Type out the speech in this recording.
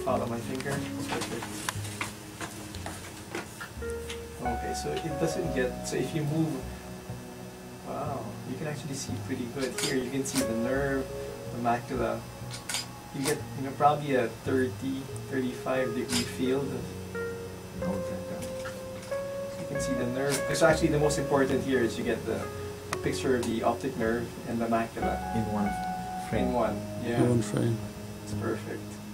follow my finger. Perfect. Okay, so it doesn't get, so if you move, wow, you can actually see pretty good. Here you can see the nerve, the macula. You get, probably a 30, 35 degree field. So you can see the nerve. It's actually the most important here is you get a picture of the optic nerve and the macula. In one frame. In one, yeah. In one frame. It's perfect.